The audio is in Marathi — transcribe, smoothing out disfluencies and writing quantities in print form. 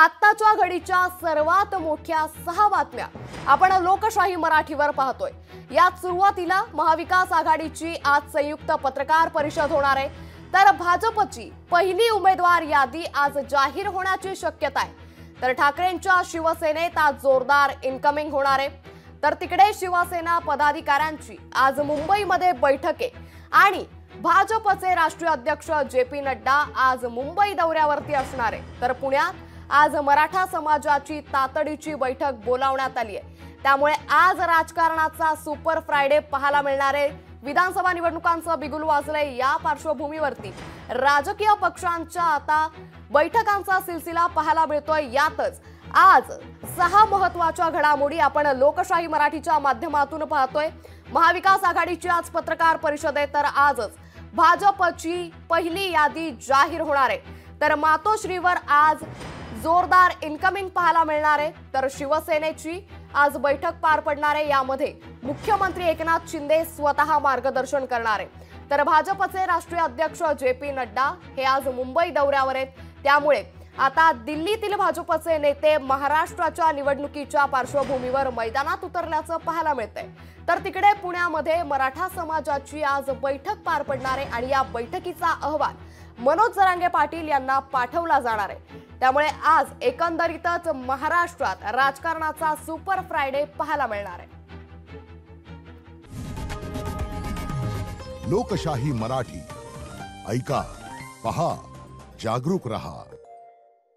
आत्ताच्या घडीच्या सर्वात मोठ्या 6 बातम्या आपण लोकशाही मराठीवर पाहतोय। यात सुरुवातीला महाविकास आघाडीची आज संयुक्त पत्रकार परिषद होणार आहे, तर भाजपची पहिली उमेदवार यादी आज जाहीर होण्याची शक्यता आहे। तर ठाकरेंच्या शिवसेनेत आज जोरदार इनकमिंग होणार आहे। तर तिकडे शिवसेना पदाधिकाऱ्यांची आज मुंबईमध्ये बैठक आहे आणि भाजपचे राष्ट्रीय अध्यक्ष जे.पी. नड्डा आज मुंबई दौऱ्यावरती असणार आहे। तर पुण्यात आज मराठा समाजाची तातडीची बैठक बोलावण्यात आली आहे। त्यामुळे आज राजकारणाचा सुपर फ्रायडे पाहायला मिळणार आहे। विधानसभा निवडणुकांचं बिगुल वाजलंय, या पार्श्वभूमीवरती राजकीय पक्षांच्या आता बैठकांचा सिलसिला पाहायला मिळतोय। यातच आज 6 महत्त्वाच्या घडामोडी आपण लोकशाही मराठीच्या माध्यमातून पाहतोय। महाविकास आघाडीची आज पत्रकार परिषद आहे, तर आजच भाजपची पहिली यादी जाहीर होणार आहे। तर मातोश्रीवर आज जोरदार इनकमिंग पाहायला मिळणार आहे। तर शिवसेनेची आज बैठक पार पडणार आहे, यामध्ये मुख्यमंत्री एकनाथ शिंदे स्वतः मार्गदर्शन करणार आहे। तर भाजपचे राष्ट्रीय अध्यक्ष जे.पी. नड्डा हे आज मुंबई दौऱ्यावर आहेत। त्यामुळे आता दिल्लीतील भाजपचे नेते महाराष्ट्राच्या निवडणुकीच्या पार्श्वभूमीवर मैदानात उतरल्याचं पाहायला मिळतंय। तर तिकडे पुण्यामध्ये मराठा समाजाची आज बैठक पार पडणार आहे आणि या बैठकीचा अहवाल मनोज जरांगे पाटील यांना पाठवला जाणार आहे। त्यामुळे आज एकंदरीतच महाराष्ट्रात राजकारणाचा सुपर फ्रायडे पाहायला मिळणार आहे। लोकशाही मराठी ऐका, पहा, जागरूक रहा।